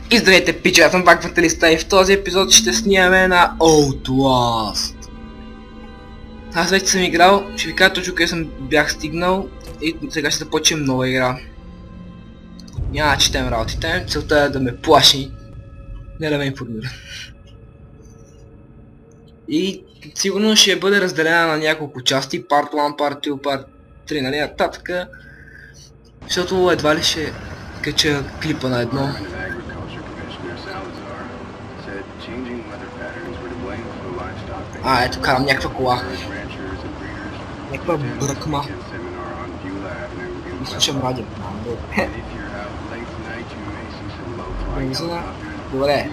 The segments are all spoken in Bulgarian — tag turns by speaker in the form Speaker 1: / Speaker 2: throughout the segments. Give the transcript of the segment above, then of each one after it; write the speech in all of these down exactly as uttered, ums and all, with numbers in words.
Speaker 1: И здравейте, пича, аз съм пак Фаталиста и в този епизод ще снимаме на Outlast. Аз вече съм играл, ще ви кажа точно къде съм бях стигнал и сега ще започнем нова игра. Няма да четем работите, целта е да ме плаши, не да ме информира. И сигурно ще бъде разделена на няколко части, парт едно, парт два, парт три, нали нататък. Защото едва ли ще кача клипа на едно. А, ето карам някаква кола. Някаква бръкма. И слушам радио. Бензина. Добре.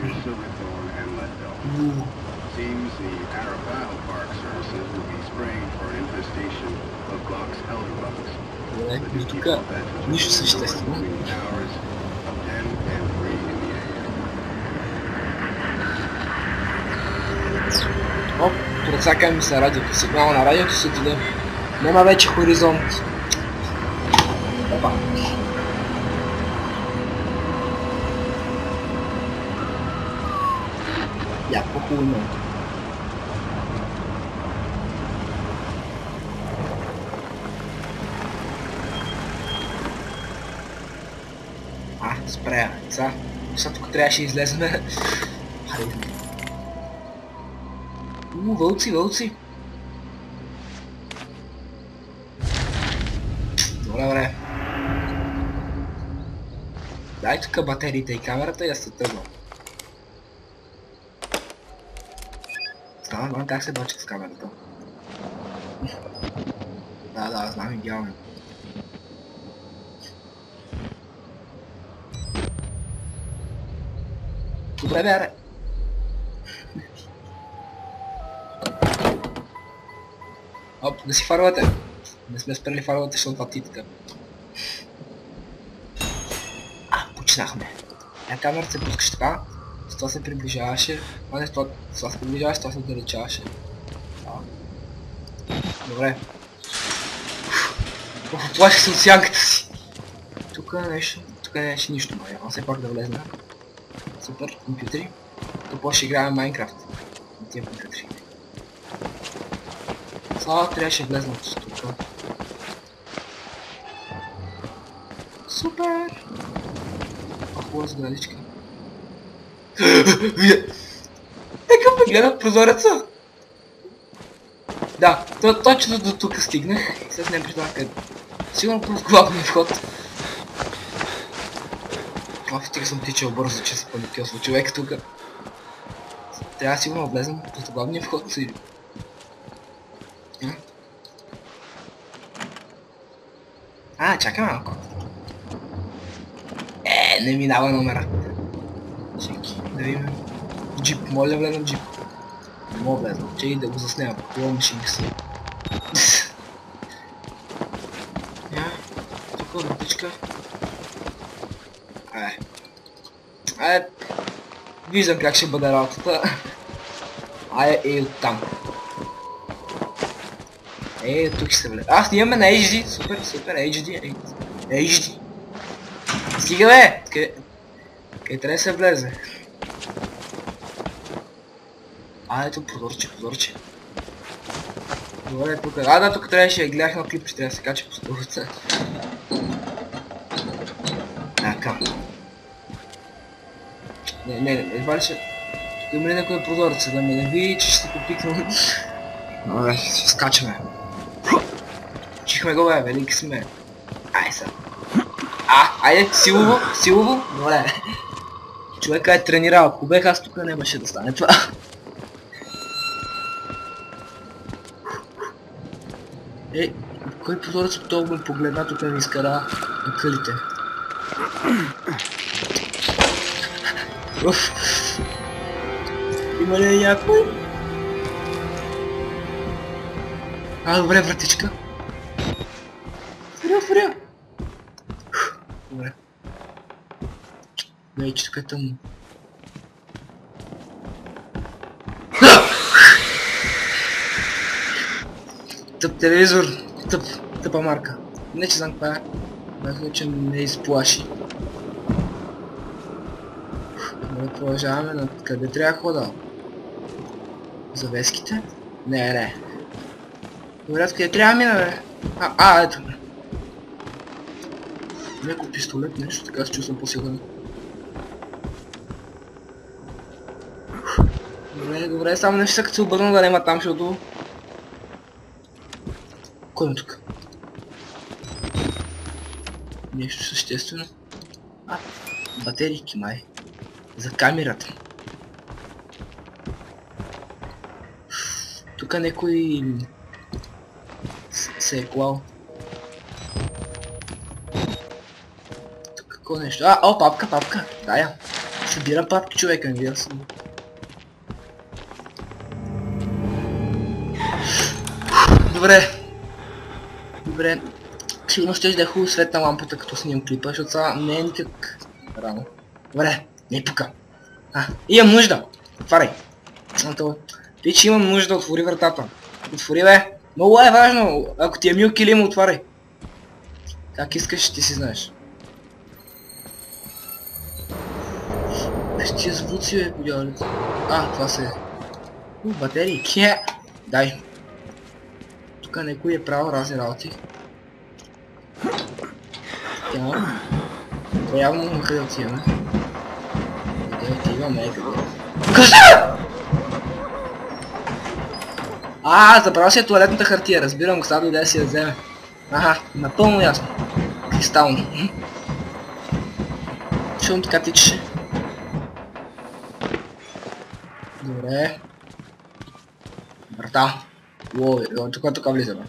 Speaker 1: Добре, и тук нищо съществено. Оп, процака ми се радиото. Сигнал на радиото се отиде. Нема вече хоризонт. Опа. Я, по-хубаво. А, спрея. Сега, сега тук трябваше излеземе. Хайде. У, вълци, вълци. Добре, добре. Дай тук батериите и камерата и аз се тръгвам. Знам, знам как се бача с камерата. Да, да, знам идеално. Добре, бе, Оп, да си фарвате. Не сме спрели фарвате, защото това титка. А, почнахме. Е, камерата се пускаше така. С това се приближаваше. А не, с това, с това се приближаваше, с това се отдалечаваше. Добре. Оф, плаших се от сянката си. Тук нещо, тук нямаше нищо, но я все пак да влезна. Супер, компютри. Тук после ще играем Майнкрафт. На тия компютри. Слава, трябваше да влезна от тук. Супер! А хубава сградичка. Нека ме гледа прозореца! Да, то, точно до тук стигнах. Сега не признах къде. Сигурно просто главния вход. Оф, тига съм тичал бързо, че се паникосва човек тук. Трябва сигурно да влезем до главния вход. А, чакай малко. Е, не минава номера. Чеки, да видим. Джип, моля да влезам джип. Не мога да влезам, чеки да го заснема. Хубава машинка си. Я, тук вратичка. Ай. Ай, виждам как ще бъде работата. Ай, е оттам. Е, тук ще се влезе. А, снимаме на Ейч Ди. Супер, супер, Ейч Ди. Ейч Ди. Стига, бе! Къде... Къде трябва да се влезе? А, ето, прозорче, прозорче. Добре, тук. А, да, тук трябваше да гледах на клип, че трябва да се кача по столица. Така. Не, не, не, едва ли ще... Тук има ли някой прозорец, да ме не види, че ще се попикнем. Добре, ще скачаме. Чихме го, бе, велики сме. Ай са. А, айде, силово, силово. Добре. Човека е тренирал. Ако бех аз тук нямаше да стане това. Е, кой прозорец от толкова ме погледна, тук ми изкара на кълите. Уф. Има ли някой? А, добре, вратичка. Фуря, фуря. Добре. Не, че тук е тъмно. Тъп телевизор, тъп, тъпа марка. Не че знам каква е. Мисля, че не изплаши. Добре, продължаваме на къде трябва да хода? Завеските? Не, не. Добре, къде трябва да мина, бе? А, а, ето. Някой пистолет, нещо, така се чувствам по-сигурен. Добре, добре, само нещо като се обърна да нема там, защото... Кой е тук? Нещо съществено. А, батерийки май. За камерата. Тук някой... се е клал. Тук какво нещо? А, о, папка, папка. Да, я. Събира папки, човека, не видя съм. Добре. Добре. Сигурно ще да е хубаво светна лампата, като снимам клипа, защото сега не е никак рано. Добре, не пука. А, имам нужда. Отваряй. Вече имам нужда, отвори вратата. Отвори, бе. Много е важно. Ако ти е мил килим, отваряй. Как искаш, ти си знаеш. Ще звуци, бе, подявалите. А, това се е. Батерии. Ке. Дай. Тук някой е правил разни работи. Тя. Това явно на къде отиваме. Къде отиваме, е къде. Къде? А, забрал си е туалетната хартия, разбирам, сега дойде да си я вземе. Аха, напълно ясно. Кристално. Чувам така тичеше. Добре. Брата. Уоу, тук тук влизаме.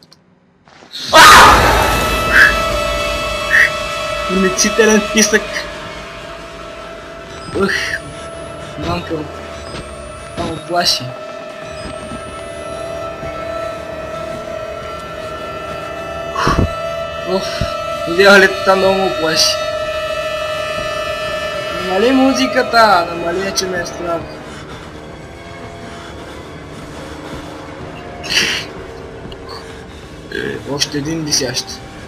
Speaker 1: Умицителен писък. Ух. Мамка. Само плаши. Уф. Видеолето там много му плаши. Намали музиката. Намали, че ме е страх. Още един висящ.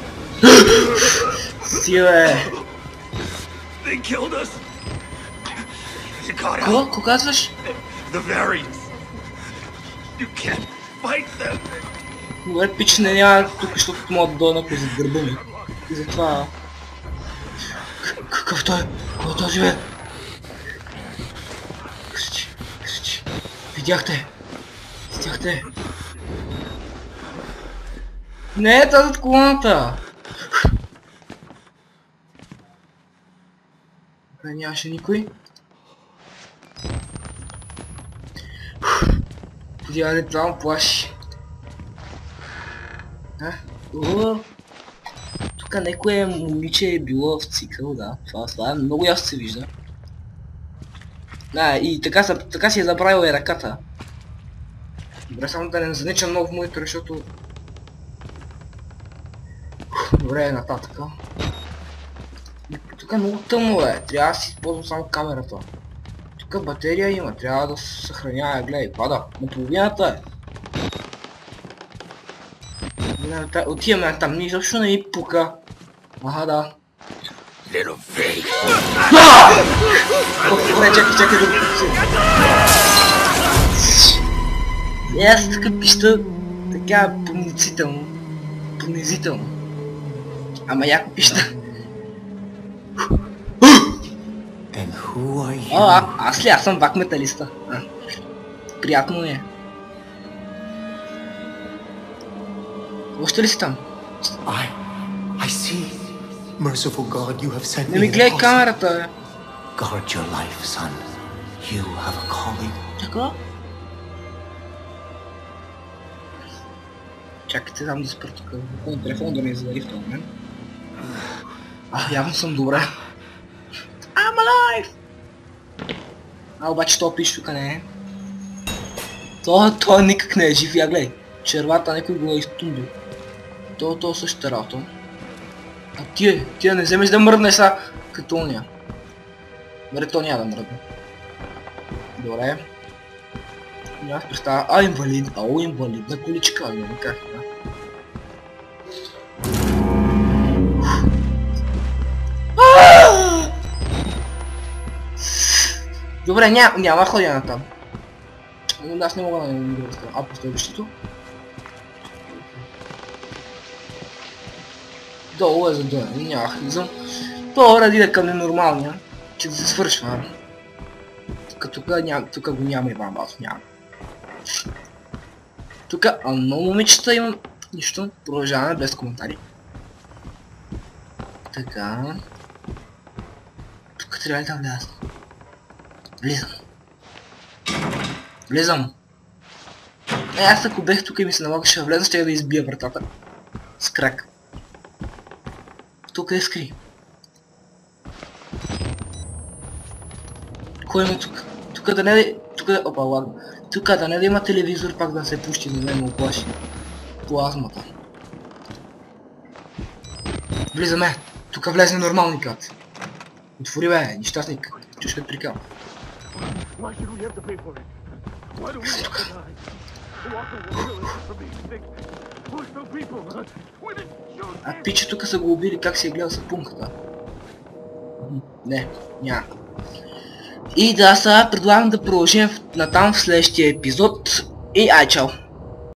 Speaker 1: Силе! Какво? Ко казваш? Добре, пич не няма тук, защото мога да дойда някой зад гърба ми. И затова... Какъв той? Кой е този, бе? Кръчи, кръчи. Видяхте? Видяхте? Не е тази от колоната! Добре, нямаше никой. Подяване, това му плаши. А? О! Тук некое момиче е било в цикъл, да. Това, това е много ясно се вижда. Да, и така, така си е забравила и ръката. Добре, само да не заничам много в монитора, защото... Добре, нататък. Тук е много тъмно, бе. Трябва да си използвам само камерата. Тук батерия има, трябва да се съхранява. Гледай, пада. На половината е. Отиваме там, ни защо не ми пука. Аха, да. Добре, чакай, чакай да го пуци. Е, аз така пища, така понизително. Понизително. Ама яко пища. О, а, аз ли? Аз съм вак металиста. А, приятно ми е. Още ли си там? Не ми гледай камерата, бе. Така? Чакайте там да спра тук. На телефон да не извади в този момент. А, явно съм добре. I'm alive! А, обаче то пиш тук не е. То, то никак не е жив, я гледай. Червата някой го е изтумбил. То, то същата работа. А тия, тия не вземеш да мръднеш са като уния. Добре, то няма да мръдне. Добре. Нямах представа. А, инвалид. Ау, инвалидна количка. Не ми как, да. Добре, ня, няма ходя на там. Аз не мога да не да става. А, поставището. Долу е за дойна, нямах изъм. По-добре да иде към ненормалния, че да се свършва. Тук го няма Иван Басов, няма. Тук, а много момичета имам. Нищо, продължаваме без коментари. Така. Тук трябва ли да вляза? Влизам. Влизам. Е, аз ако бех тук и ми се налагаше да влеза, ще да избия вратата. С крак. Тук е скри. Кой има тук? Тук да не... Тук да... Опа, ладно. Тук да не да има телевизор, пак да се пущи, да не му оплаши. Плазмата. Влизаме. Тук влезе нормалникът. Отвори бе, нещастник. Чуш ме прикал. А пича тук са го убили, как си е гледал с пунката? Не, няма. И да, сега предлагам да продължим натам в следващия епизод. И ай, чао!